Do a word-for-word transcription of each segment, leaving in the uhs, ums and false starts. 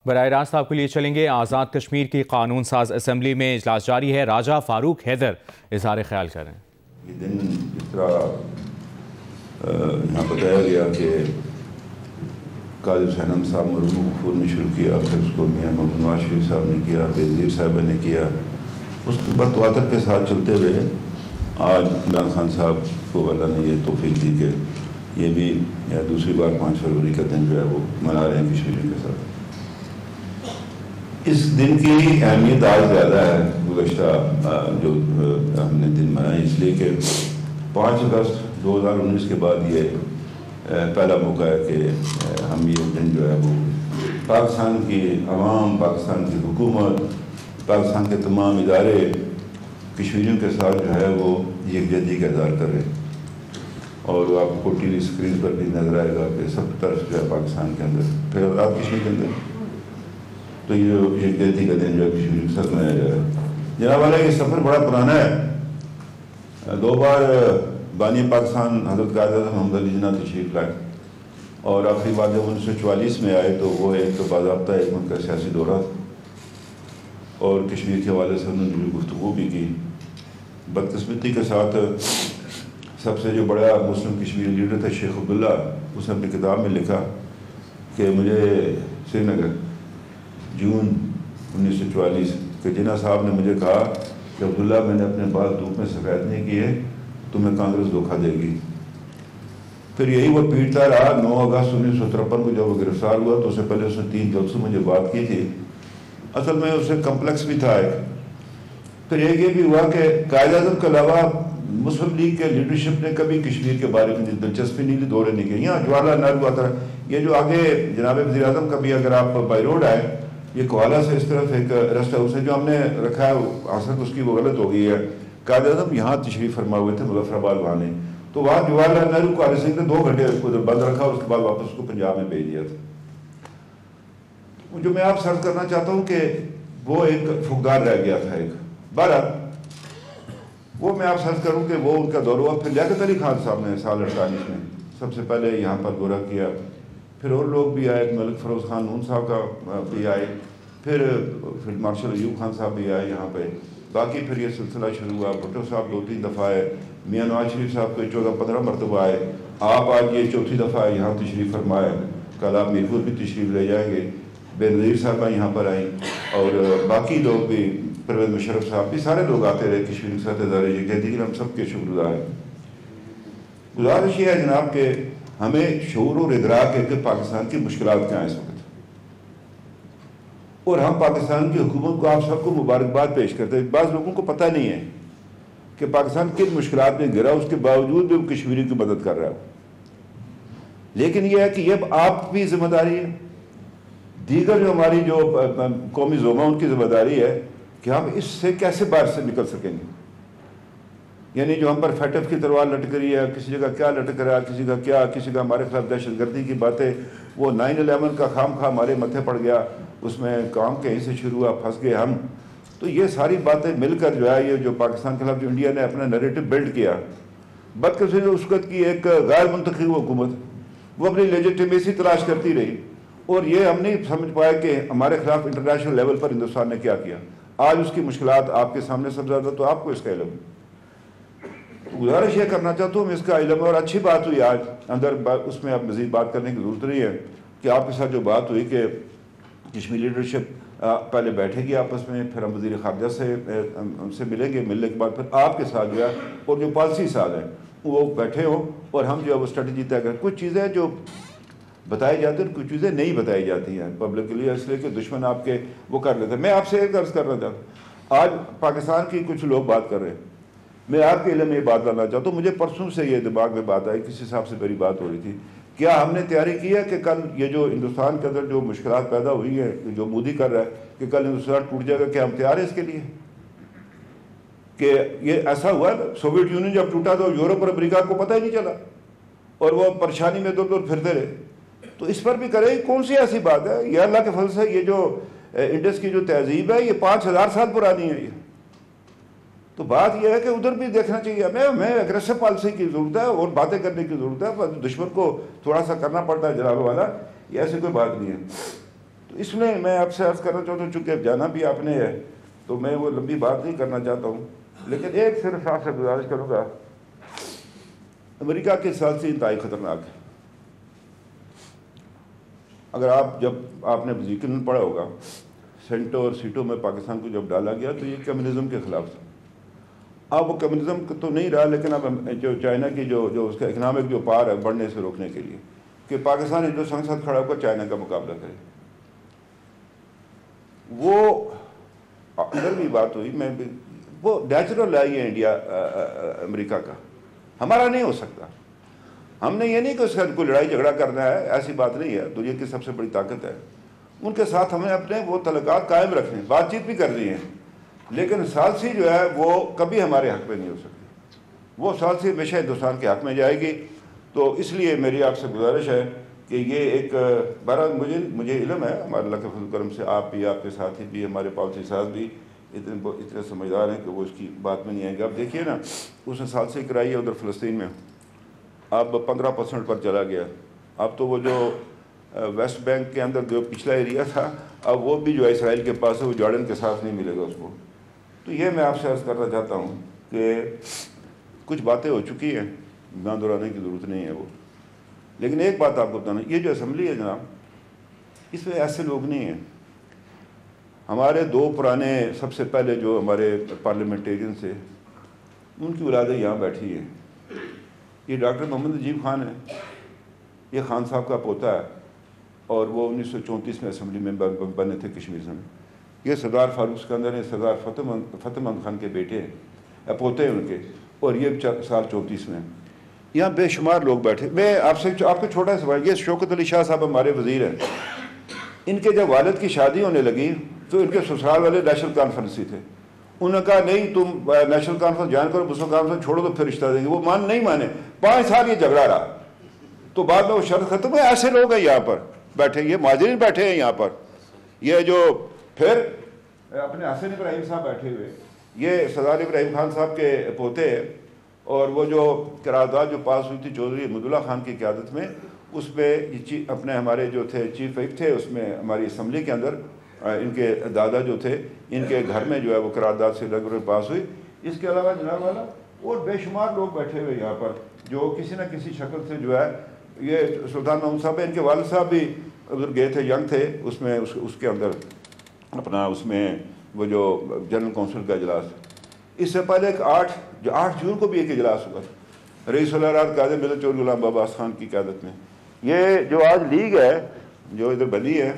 براہ راست آپ کے لیے چلیں گے۔ آزاد کشمیر کی قانون ساز اسمبلی میں اجلاس جاری ہے۔ راجہ فاروق حیدر اظہار خیال کر رہے ہیں۔ یہ دن اس طرح یہاں بتایا گیا کہ قاضی حسین احمد صاحب مرحوم غفور نے شروع کیا، پھر اس کو میاں محمد نواز شریف صاحب نے کیا، پھر وزیر صاحبہ نے کیا، اس کے بعد تواتر کے ساتھ چلتے ہوئے آج عمران خان صاحب کو اللہ نے یہ توفیق دی کہ یہ بھی دوسری بار پانچ فروری کا دن جو ہے وہ منا رہے ہیں کشمیریوں کے ساتھ۔ اس دن کی اہمیت آج زیادہ ہے گزشتہ جو ہم نے دن منائے، اس لیے کہ پانچ اگست دو ہزار انیس کے بعد یہ پہلا موقع ہے کہ ہم یہ دن جو ہے وہ پاکستان کی عوام، پاکستان کی حکومت، پاکستان کے تمام ادارے کشمیریوں کے ساتھ جو ہے وہ یکجہتی کا اظہار کر رہے ہیں۔ اور آپ کو ٹی وی اسکرین پر بھی نظر آئے گا کہ سب طرف جو ہے پاکستان کے اندر، پھر آزاد کشمیر کے اندر تو یہ یکجہتی کا دن جو ہے کشمیر کے ساتھ منایا جا رہا ہے۔ جناب والا یہ سفر بڑا پرانا ہے، دو بار بانی پاکستان حضرت قائد اعظم محمد علی جناح تشریف لائے، اور آخری بار جب انیس سو چوالیس میں آئے تو وہ ایک باضابطہ ایک ان کا سیاسی دورہ تھا، اور کشمیر کے حوالے سے انہوں نے جو گفتگو بھی کی۔ بدقسمتی کے ساتھ سب سے جو بڑا مسلم کشمیری لیڈر تھا شیخ عبداللہ، اس نے اپنی کتاب میں لکھا کہ مجھے سری نگر جون انیس سو چوالیس کہ جناح صاحب نے مجھے کہا کہ عبداللہ میں نے اپنے بال دھوپ میں سفید نہیں کیے، تمہیں کانگریس دھوکہ دے گی۔ پھر یہی وہ پیٹتا رہا۔ نو اگست انیس سو ترپن کو جب وہ گرفتار ہوا تو اس سے پہلے اس نے تین جلسوں میں جو بات کی تھی، اصل میں اسے کمپلیکس بھی تھا ایک۔ پھر ایک یہ بھی ہوا کہ قائد اعظم کے علاوہ مسلم لیگ کے لیڈرشپ نے کبھی کشمیر کے بارے میں دلچسپی نہیں لی، دورے نہیں کیے۔ یہاں جواہر لال نہرو آتا رہا۔ یہ جو آگے جناب وزیر اعظم کا بھی اگر آپ بائی روڈ آئے، یہ کوالہ سے اس طرف ایک رسٹ ہاؤس ہے جو ہم نے رکھا ہے، اصل اس کی وہ غلط ہو گئی ہے۔ قائد اعظم یہاں تشریف فرما ہوئے تھے مظفر آباد وہاں نے، تو وہاں جواہر لال نہرو کو آر سنگھ نے دو گھنٹے بند رکھا، اس کے بعد واپس اس کو پنجاب میں بھیج دیا تھا۔ جو میں آپ سرچ کرنا چاہتا ہوں کہ وہ ایک فقدار رہ گیا تھا ایک بارہ، وہ میں آپ سرچ کروں کہ وہ ان کا دور ہوا۔ پھر لیاقت علی خان صاحب نے سال اڑتالیس میں سب سے پہلے یہاں پر دورہ کیا، پھر اور لوگ بھی آئے، ملک فروز خان نون صاحب کا بھی آئے، پھر فیلڈ مارشل ایوب خان صاحب بھی آئے یہاں پہ۔ باقی پھر یہ سلسلہ شروع ہوا، بھٹو صاحب دو تین دفعہ آئے، میاں نواز شریف صاحب کو چودہ پندرہ مرتبہ آئے، آپ آج یہ چوتھی دفعہ یہاں تشریف فرمائے، کل آپ میرپور بھی تشریف لے جائیں گے، بے نظیر صاحبہ یہاں پر آئیں، اور باقی لوگ بھی، پرویز مشرف صاحب بھی، سارے لوگ آتے رہے کشمیر کے ساتھ اظہار یکجہتی کے لیے، ہم سب کے شکر گزار ہیں۔ گزارش یہ ہے جناب کہ ہمیں شعور اور ادراک ہے کہ پاکستان کی مشکلات کیا ہیں اس وقت، اور ہم پاکستان کی حکومت کو آپ سب کو مبارکباد پیش کرتے ہیں۔ بعض لوگوں کو پتہ نہیں ہے کہ پاکستان کن مشکلات میں گرا، اس کے باوجود بھی وہ کشمیری کی مدد کر رہا ہے۔ لیکن یہ ہے کہ یہ آپ بھی ذمہ داری ہے، دیگر جو ہماری جو قومی زوما ان کی ذمہ داری ہے کہ ہم اس سے کیسے باہر سے نکل سکیں گے۔ یعنی جو ہم پر فیٹف کی تلوار لٹک رہی ہے، کسی جگہ کیا لٹک رہا ہے، کسی کا کیا، کسی کا ہمارے خلاف دہشت گردی کی باتیں، وہ نائن الیون کا خام خواہ ہمارے متھے پڑ گیا، اس میں کام کہیں سے شروع ہوا، پھنس گئے ہم۔ تو یہ ساری باتیں مل کر جو ہے یہ جو پاکستان کے خلاف جو انڈیا نے اپنا نیریٹو بلڈ کیا، بدقسمتی اس وقت کی ایک غیر منتخب حکومت وہ اپنی لیجیٹیمیسی تلاش کرتی رہی، اور یہ ہم نہیں سمجھ پائے کہ ہمارے خلاف انٹرنیشنل لیول پر ہندوستان نے کیا کیا۔ آج اس کی مشکلات آپ کے سامنے سب زیادہ، تو آپ کو اس کا علم ہے۔ گزارش یہ کرنا چاہتا ہوں، اس کا علم ہے، اور اچھی بات ہوئی آج اندر، اس میں اب مزید بات کرنے کی ضرورت نہیں ہے کہ آپ کے ساتھ جو بات ہوئی کہ کشمیر لیڈرشپ پہلے بیٹھے گی آپس میں، پھر ہم وزیر خارجہ سے ہم سے ملیں گے، ملنے کے بعد پھر آپ کے ساتھ جو ہے اور جو پالیسی ساتھ ہیں وہ بیٹھے ہوں، اور ہم جو ہے وہ اسٹریٹجی طے کریں۔ کچھ چیزیں جو بتائی جاتی ہیں، کچھ چیزیں نہیں بتائی جاتی ہیں پبلک کے لیے، اس لیے کہ دشمن آپ کے وہ کر لیتے ہیں۔ میں آپ سے ایک عرض کرنا چاہتا ہوں، آج پاکستان کی کچھ لوگ بات کر رہے ہیں، میں آپ کے علم میں یہ بات لانا چاہتا ہوں۔ مجھے پرسوں سے یہ دماغ میں بات آئی، کسی صاحب سے میری بات ہو رہی تھی، کیا ہم نے تیاری کی ہے کہ کل یہ جو ہندوستان کے اندر جو مشکلات پیدا ہوئی ہیں، جو مودی کر رہا ہے کہ کل ہندوستان ٹوٹ جائے گا، کیا ہم تیار ہیں اس کے لیے؟ کہ یہ ایسا ہوا نا، سوویت یونین جب ٹوٹا تو یورپ اور امریکہ کو پتہ ہی نہیں چلا، اور وہ پریشانی میں دور دور پھرتے رہے۔ تو اس پر بھی کرے، کون سی ایسی بات ہے؟ یہ اللہ کے فضل سے یہ جو انڈس کی جو تہذیب ہے یہ پانچ ہزار سال پرانی ہے۔ یہ تو بات یہ ہے کہ ادھر بھی دیکھنا چاہیے ہمیں، ہمیں اگریسو پالیسی کی ضرورت ہے اور باتیں کرنے کی ضرورت ہے، دشمن کو تھوڑا سا کرنا پڑتا ہے جناب والا، یہ ایسی کوئی بات نہیں ہے۔ تو تو اس میں میں آپ سے عرض کرنا چاہتا ہوں، چونکہ جانا بھی آپ نے ہے تو میں وہ لمبی بات نہیں کرنا چاہتا ہوں، لیکن ایک صرف آپ سے گزارش کروں گا، امریکہ کے ساتھ سے انتہائی خطرناک ہے۔ اگر آپ جب آپ نے یقیناً پڑھا ہوگا سینٹوں اور سیٹوں میں پاکستان کو جب ڈالا گیا تو یہ کمیونزم کے خلاف تھا۔ اب وہ کمیونزم تو نہیں رہا، لیکن اب جو چائنا کی جو جو اس کا اکنامک جو پار ہے بڑھنے سے روکنے کے لیے کہ پاکستان ہندوستان کے ساتھ کھڑا ہو کر چائنا کا مقابلہ کرے، وہ اندر بھی بات ہوئی، میں بھی وہ نیچرل ہے یہ انڈیا امریکہ کا، ہمارا نہیں ہو سکتا۔ ہم نے یہ نہیں کہ اس کا کوئی لڑائی جھگڑا کرنا ہے، ایسی بات نہیں ہے، دنیا کی سب سے بڑی طاقت ہے، ان کے ساتھ ہمیں اپنے وہ تعلقات قائم رکھنے، بات چیت بھی کرنی ہے، لیکن ثالثی جو ہے وہ کبھی ہمارے حق میں نہیں ہو سکتی، وہ ثالثی ہمیشہ ہندوستان کے حق میں جائے گی۔ تو اس لیے میری آپ سے گزارش ہے کہ یہ ایک بہرحال مجھے مجھے علم ہے ہمارے اللہ کے فضل و کرم سے، آپ بھی، آپ کے ساتھی بھی، ہمارے پالیسی ساز بھی اتنے اتنے سمجھدار ہیں کہ وہ اس کی بات میں نہیں آئیں گے۔ اب دیکھیے نا، اس نے ثالثی کرائی ہے ادھر فلسطین میں، اب پندرہ پرسنٹ پر چلا گیا، اب تو وہ جو ویسٹ بینک کے اندر جو پچھلا ایریا تھا اب وہ بھی جو ہے اسرائیل کے پاس ہے، وہ جارڈن کے ساتھ نہیں ملے گا اس کو۔ تو یہ میں آپ سے عرض کرنا چاہتا ہوں کہ کچھ باتیں ہو چکی ہیں، نہ دہرانے کی ضرورت نہیں ہے وہ، لیکن ایک بات آپ کو بتانا، یہ جو اسمبلی ہے جناب، اس میں ایسے لوگ نہیں ہیں۔ ہمارے دو پرانے سب سے پہلے جو ہمارے پارلیمنٹیرین سے ان کی اولادیں یہاں بیٹھی ہیں، یہ ڈاکٹر محمد نجیب خان ہے، یہ خان صاحب کا پوتا ہے، اور وہ انیس سو چونتیس میں اسمبلی میں بنے تھے کشمیر سے۔ یہ سردار فاروق سکندر ہیں، سردار فتح مند فتح مند خان کے بیٹے ہیں، پوتے ہیں ان کے، اور یہ سال چونتیس میں یہاں بے شمار لوگ بیٹھے۔ میں آپ سے آپ کو چھوٹا سوال، یہ شوکت علی شاہ صاحب ہمارے وزیر ہیں، ان کے جب والد کی شادی ہونے لگی تو ان کے سسرال والے نیشنل کانفرنس ہی تھے، انہوں نے کہا نہیں تم نیشنل کانفرنس جوائن کرو، مسلم کانفرنس چھوڑو تو پھر رشتہ دیں گے، وہ مان نہیں مانے، پانچ سال یہ جھگڑا رہا، تو بعد میں وہ شرط ختم ہے۔ ایسے لوگ ہیں یہاں پر بیٹھے، یہ مہاجرین بیٹھے ہیں یہاں پر، یہ جو پھر اپنے حسن ابراہیم صاحب بیٹھے ہوئے، یہ سردار ابراہیم خان صاحب کے پوتے ہیں، اور وہ جو قرارداد جو پاس ہوئی تھی چودھری احمد اللہ خان کی قیادت میں، اس میں اپنے ہمارے جو تھے چیف ویپ تھے اس میں ہماری اسمبلی کے اندر، ان کے دادا جو تھے ان کے گھر میں جو ہے وہ قرارداد سے لگ پاس ہوئی۔ اس کے علاوہ جناب والا اور بے شمار لوگ بیٹھے ہوئے یہاں پر جو کسی نہ کسی شکل سے جو ہے، یہ سلطان محمود صاحب ان کے والد صاحب بھی ادھر گئے تھے، ینگ تھے اس میں، اس اس کے اندر اپنا اس میں وہ جو جنرل کونسل کا اجلاس، اس سے پہلے ایک آٹھ جو آٹھ جون کو بھی ایک اجلاس ہوا رئیس الارات قائد ملت چور غلام بابا عباس خان کی قیادت میں۔ یہ جو آج لیگ ہے جو ادھر بنی ہے،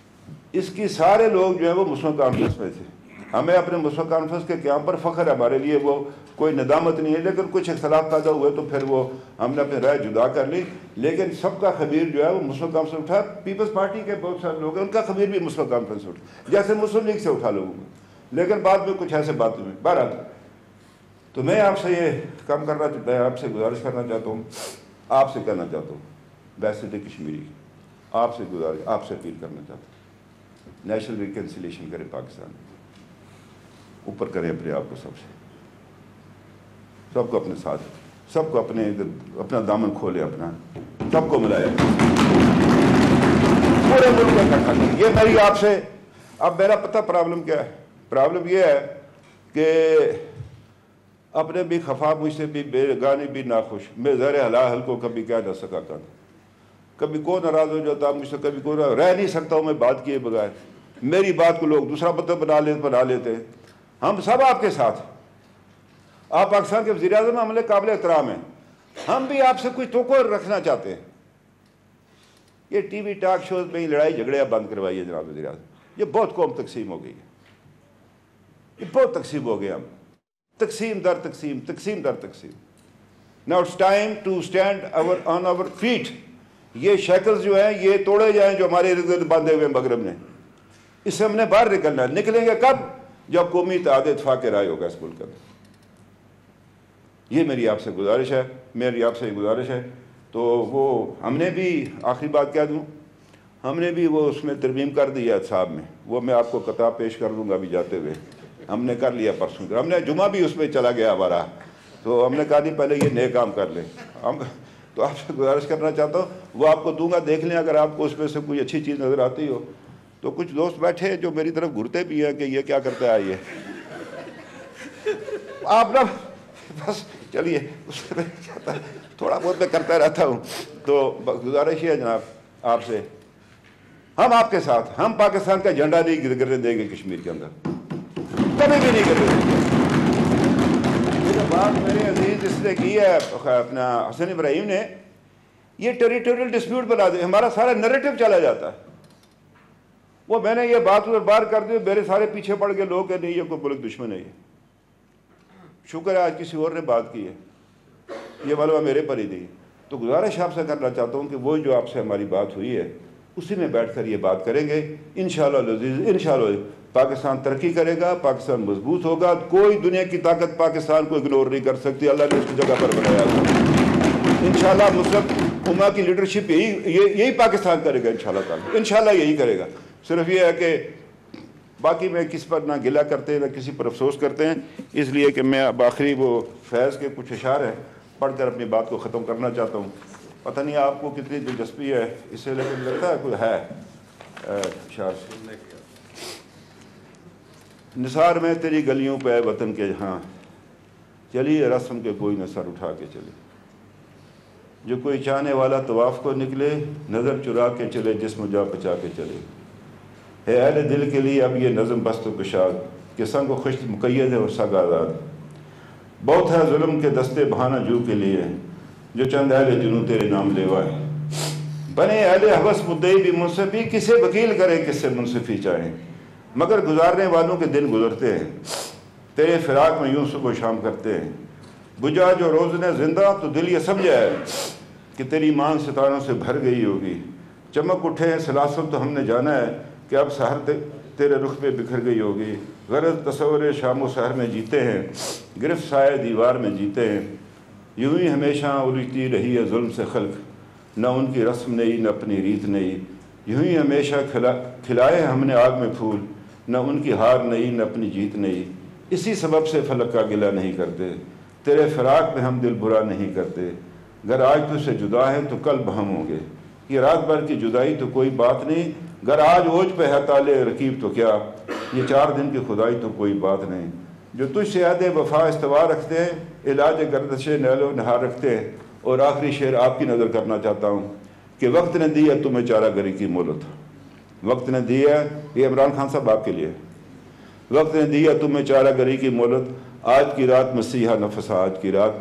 اس کی سارے لوگ جو ہیں وہ مسلم کانفرنس میں تھے۔ ہمیں اپنے مسلم کانفرنس کے قیام پر فخر ہے، ہمارے لیے وہ کوئی ندامت نہیں ہے، لیکن کچھ اختلاف پیدا ہوئے تو پھر وہ ہم نے اپنی رائے جدا کر لی، لیکن سب کا خمیر جو ہے وہ مسلم کانفرنس اٹھا۔ پیپلز پارٹی کے بہت سارے لوگ ہیں، ان کا خمیر بھی مسلم کانفرنس اٹھا، جیسے مسلم لیگ سے اٹھا لوگوں کو، لیکن بعد میں کچھ ایسے باتیں ہوئی۔ بہرحال تو میں آپ سے یہ کام کرنا میں آپ سے گزارش کرنا چاہتا ہوں، آپ سے کہنا چاہتا ہوں، بیسٹ کشمیری آپ سے گزارش آپ سے اپیل کرنا چاہتا ہوں، نیشنل ریکنسیلیشن کرے پاکستان، اوپر کریں اپنے آپ کو، سب سے سب کو اپنے ساتھ، سب کو اپنے اپنا دامن کھولے، اپنا سب کو ملائے، پورے ملک کو اکٹھا کریں۔ یہ میری آپ سے، اب میرا پتہ پرابلم کیا ہے؟ پرابلم یہ ہے کہ اپنے بھی خفا، مجھ سے بھی بے گانے بھی ناخوش، میں زہر حلال کو کبھی کہہ نہ سکا تھا، کبھی کو ناراض ہو جاتا مجھ سے، کبھی کو رہ نہیں سکتا ہوں میں بات کیے بغیر، میری بات کو لوگ دوسرا مطلب بنا لے بنا لیتے ہیں۔ ہم سب آپ کے ساتھ، آپ پاکستان کے وزیر اعظم ہمارے قابل احترام ہیں، ہم بھی آپ سے کچھ توقع رکھنا چاہتے ہیں۔ یہ ٹی وی ٹاک شوز میں ہی لڑائی جھگڑے بند کروائیے جناب وزیر اعظم، یہ بہت قوم تقسیم ہو گئی ہے، یہ بہت تقسیم ہو گیا، ہم تقسیم در تقسیم، تقسیم در تقسیم۔ Now it's time to stand our on our feet۔ یہ شیکلز جو ہیں یہ توڑے جائیں جو ہمارے ارد گرد باندھے ہوئے مغرب نے، اس سے ہم نے باہر نکلنا ہے۔ نکلیں گے کب؟ جب قومی اتحاد اتفاق رائے ہوگا اس ملک کا۔ یہ میری آپ سے گزارش ہے، میری آپ سے گزارش ہے۔ تو وہ ہم نے بھی آخری بات کہہ دوں، ہم نے بھی وہ اس میں ترمیم کر دی ہے صاحب میں، وہ میں آپ کو کتاب پیش کر دوں گا ابھی جاتے ہوئے، ہم نے کر لیا پرسوں، ہم نے جمعہ بھی اس میں چلا گیا ہمارا، تو ہم نے کہا نہیں پہلے یہ نئے کام کر لیں ہم۔ تو آپ سے گزارش کرنا چاہتا ہوں، وہ آپ کو دوں گا، دیکھ لیں، اگر آپ کو اس میں سے کوئی اچھی چیز نظر آتی ہو تو کچھ دوست بیٹھے جو میری طرف گھرتے بھی ہیں کہ یہ کیا کرتا ہے یہ آپ نا بس چلیے اس میں تھوڑا بہت میں کرتا رہتا ہوں. تو گزارش ہے جناب آپ سے, ہم آپ کے ساتھ, ہم پاکستان کا جھنڈا نہیں گرنے دیں گے کشمیر کے اندر, کبھی بھی نہیں گرنے دیں گے. یہ جو بات میرے عزیز اس نے کی ہے اپنا حسن ابراہیم نے, یہ ٹیریٹوریل ڈسپیوٹ بنا دے, ہمارا سارا نریٹو چلا جاتا ہے. وہ میں نے یہ بات ادھر بار کر دی, میرے سارے پیچھے پڑ کے لوگ کہ نہیں یہ کوئی ملک دشمن ہے. یہ شکر ہے آج کسی اور نے بات کی ہے, یہ معلومہ میرے پر ہی دی. تو گزارش آپ سے کرنا چاہتا ہوں کہ وہ جو آپ سے ہماری بات ہوئی ہے اسی میں بیٹھ کر یہ بات کریں گے انشاءاللہ العزیز. انشاءاللہ پاکستان ترقی کرے گا, پاکستان مضبوط ہوگا, کوئی دنیا کی طاقت پاکستان کو اگنور نہیں کر سکتی. اللہ نے اس کی جگہ پر بنایا ہے. انشاءاللہ مسلم امہ کی لیڈرشپ یہی یہی پاکستان کرے گا انشاءاللہ تعالی, انشاءاللہ یہی کرے گا. صرف یہ ہے کہ باقی میں کس پر نہ گلہ کرتے ہیں نہ کسی پر افسوس کرتے ہیں, اس لیے کہ میں اب آخری وہ فیض کے کچھ اشعار ہیں پڑھ کر اپنی بات کو ختم کرنا چاہتا ہوں. پتہ نہیں آپ کو کتنی دلچسپی ہے اس سے, لیکن لگتا ہے کوئی ہے اشعار. نثار میں تیری گلیوں پہ وطن کے جہاں, چلی رسم کے کوئی نہ سر اٹھا کے چلے. جو کوئی چاہنے والا طواف کو نکلے, نظر چرا کے چلے جسم جا بچا کے چلے. ہے اہل دل کے لیے اب یہ نظم بست و کشاد, کہ سنگ و خشت مقید ہے اور سگ آزاد. بہت ہے ظلم کے دستے بہانہ جو کے لیے, جو چند اہل جنوں تیرے نام لیوائے. بنے اہل حوث مدعی بھی منصفی, کسے وکیل کرے کس سے منصفی چاہیں. مگر گزارنے والوں کے دن گزرتے ہیں, تیرے فراق میں یوں صبح و شام کرتے ہیں. بجھا جو روز نے زندہ تو دل یہ سمجھا ہے, کہ تیری مانگ ستاروں سے بھر گئی ہوگی. چمک اٹھے ہیں سلاسل تو ہم نے جانا ہے, کہ اب سحر تیرے رخ پہ بکھر گئی ہوگی. غرض تصور شام و سحر میں جیتے ہیں, گرفت سائے دیوار میں جیتے ہیں. یوں ہی ہمیشہ الجھتی رہی ہے ظلم سے خلق, نہ ان کی رسم نہیں نہ اپنی ریت نہیں. یوں ہی ہمیشہ کھلا کھلائے ہم نے آگ میں پھول, نہ ان کی ہار نہیں نہ اپنی جیت نہیں. اسی سبب سے فلک کا گلہ نہیں کرتے, تیرے فراق میں ہم دل برا نہیں کرتے. گر آج تجھ سے جدا ہے تو کل بہم ہوں گے, یہ رات بھر کی جدائی تو کوئی بات نہیں. گر آج اوج پہ ہے تالے رقیب تو کیا, یہ چار دن کی خدائی تو کوئی بات نہیں. جو تجھ سے عہد وفا استوا رکھتے ہیں, علاج گردش نیل و نہار رکھتے ہیں. اور آخری شعر آپ کی نظر کرنا چاہتا ہوں, کہ وقت نے دی ہے تمہیں چارہ گری کی مہلت. وقت نے دی ہے, یہ عمران خان صاحب آپ کے لیے, وقت نے دی ہے تمہیں چارہ گری کی مہلت. آج کی رات مسیحا نفس آج کی رات.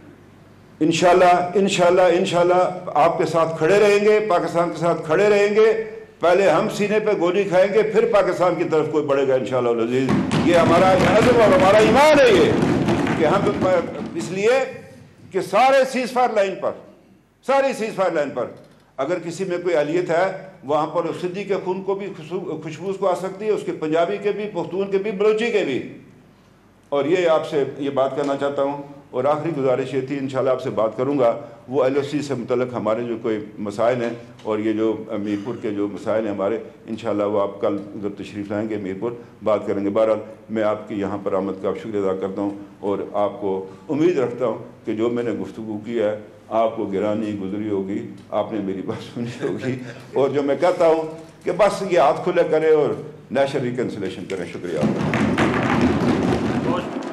انشاءاللہ انشاءاللہ انشاءاللہ آپ کے ساتھ کھڑے رہیں گے, پاکستان کے ساتھ کھڑے رہیں گے. پہلے ہم سینے پہ گولی کھائیں گے, پھر پاکستان کی طرف کوئی بڑھے گا انشاءاللہ العزیز. یہ ہمارا عزم اور ہمارا ایمان ہے یہ, کہ ہم اس لیے کہ سارے سیز فائر لائن پر, ساری سیز فائر لائن پر اگر کسی میں کوئی اہلیت ہے, وہاں پر سدھی کے خون کو بھی خوشبو کو آ سکتی ہے, اس کے پنجابی کے بھی, پختون کے بھی, بلوچی کے بھی. اور یہ آپ سے یہ بات کرنا چاہتا ہوں. اور آخری گزارش یہ تھی, انشاءاللہ آپ سے بات کروں گا وہ ایل او سی سے متعلق ہمارے جو کوئی مسائل ہیں, اور یہ جو میرپور کے جو مسائل ہیں ہمارے, انشاءاللہ وہ آپ کل جب تشریف لائیں گے میرپور بات کریں گے. بہرحال میں آپ کی یہاں پر آمد کا شکریہ ادا کرتا ہوں, اور آپ کو امید رکھتا ہوں کہ جو میں نے گفتگو کی ہے آپ کو گرانی گزری ہوگی, آپ نے میری بات سنی ہوگی. اور جو میں کہتا ہوں کہ بس یہ ہاتھ کھلے کریں اور نیشنل ریکنسلیشن کریں. شکریہ.